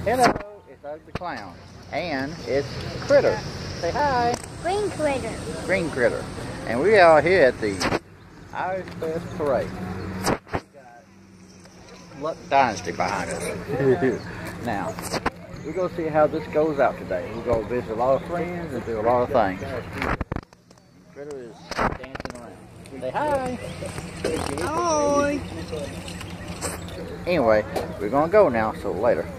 Hello, it's Ugly Clown. And it's Critter. Say hi. Green Critter. Green Critter. And we are here at the Irish Fest Parade. We got Luck Dynasty behind us. Now, we're going to see how this goes out today. We're going to visit a lot of friends and do a lot of things. Critter is dancing around. Say hi. Hi. Anyway, we're going to go now, so later.